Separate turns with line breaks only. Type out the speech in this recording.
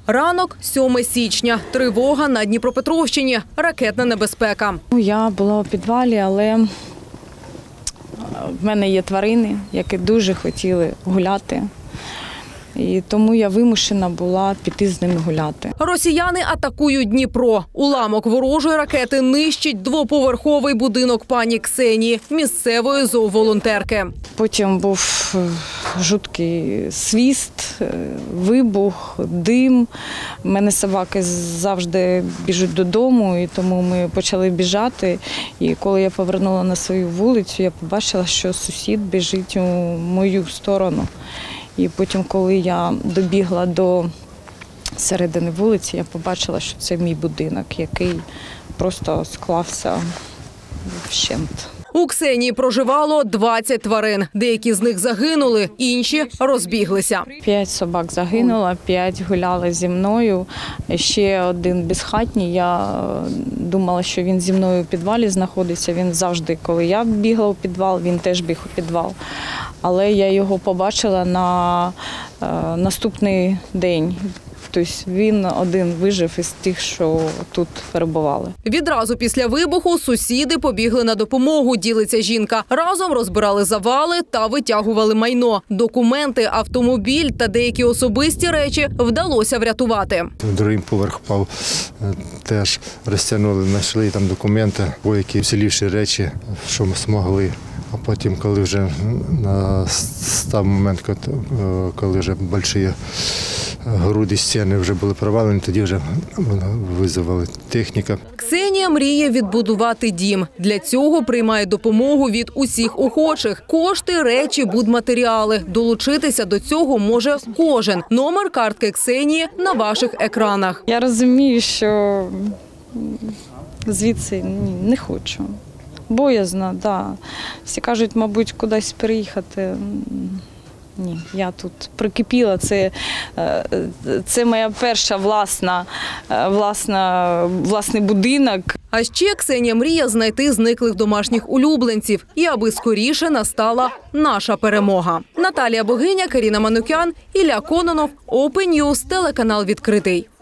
Ранок 7 січня. Тривога на Дніпропетровщині. Ракетна небезпека.
Я була у підвалі, але в мене є тварини, які дуже хотіли гуляти. І тому я вимушена була піти з ними гуляти.
Росіяни атакують Дніпро. Уламок ворожої ракети нищить двоповерховий будинок пані Ксенії, місцевої зооволонтерки.
Потім був жуткий свист, вибух, дим. У мене собаки завжди біжуть додому, і тому ми почали біжати. І коли я повернула на свою вулицю, я побачила, що сусід біжить у мою сторону. І потім, коли я добігла до середини вулиці, я побачила, що це мій будинок, який просто склався вщент.
У Ксенії проживало 20 тварин. Деякі з них загинули, інші розбіглися.
5 собак загинуло, 5 гуляли зі мною. Ще один безхатній. Я думала, що він зі мною у підвалі знаходиться. Він завжди, коли я бігла у підвал, він теж біг у підвал. Але я його побачила на наступний день. Тобто він один вижив із тих, що тут перебували.
Відразу після вибуху сусіди побігли на допомогу, ділиться жінка. Разом розбирали завали та витягували майно. Документи, автомобіль та деякі особисті речі вдалося врятувати.
Другий поверх впав, теж розтягнули, знайшли там документи, деякі вцілівші речі, що ми змогли. А потім, коли вже настав момент, коли вже великі груди стіни вже були провалені, тоді вже визвали техніку.
Ксенія мріє відбудувати дім. Для цього приймає допомогу від усіх охочих. Кошти, речі, будматеріали. Долучитися до цього може кожен. Номер картки Ксенії на ваших екранах.
Я розумію, що звідси не хочу. Боязно, да. Всі кажуть, мабуть, кудись переїхати. Ні, я тут прикипіла. Це моя перша власний будинок.
А ще Ксенія мріє знайти зниклих домашніх улюбленців. І аби скоріше настала наша перемога. Наталія Богиня, Каріна Манукян, Ілля Кононов, Open News, телеканал «Відкритий».